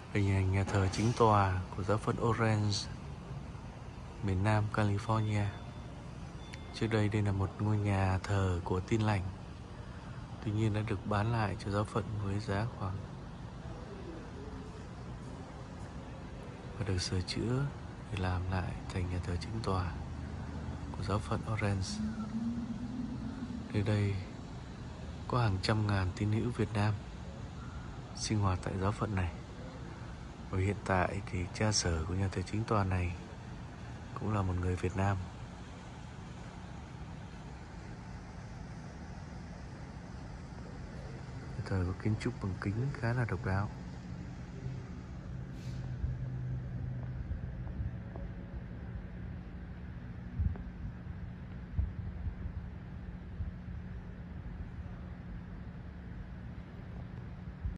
Hình ảnh nhà thờ chính tòa của giáo phận Orange, miền Nam California. Trước đây là một ngôi nhà thờ của Tin Lành. Tuy nhiên đã được bán lại cho giáo phận với giá khoảng và được sửa chữa để làm lại thành nhà thờ chính tòa của giáo phận Orange. Nơi đây có hàng trăm ngàn tín hữu Việt Nam sinh hoạt tại giáo phận này. Và hiện tại thì cha xở của nhà thờ chính tòa này cũng là một người Việt Nam. Nhà thờ có kiến trúc bằng kính khá là độc đáo.